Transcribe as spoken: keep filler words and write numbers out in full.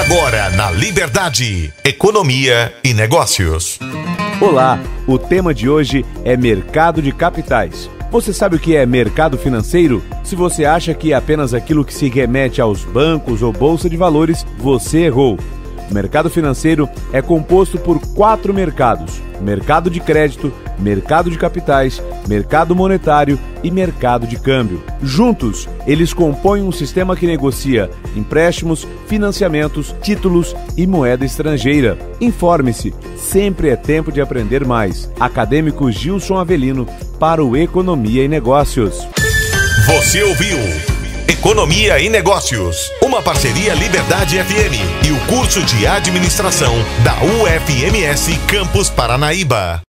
Agora na Liberdade, Economia e Negócios. Olá, o tema de hoje é mercado de capitais. Você sabe o que é mercado financeiro? Se você acha que é apenas aquilo que se remete aos bancos ou bolsa de valores, você errou. O mercado financeiro é composto por quatro mercados: mercado de crédito, mercado de capitais, mercado monetário e mercado de câmbio. Juntos, eles compõem um sistema que negocia empréstimos, financiamentos, títulos e moeda estrangeira. Informe-se, sempre é tempo de aprender mais. Acadêmico Gilson Avelino para o Economia e Negócios. Você ouviu Economia e Negócios, uma parceria Liberdade F M e o curso de administração da U F M S Campus Paranaíba.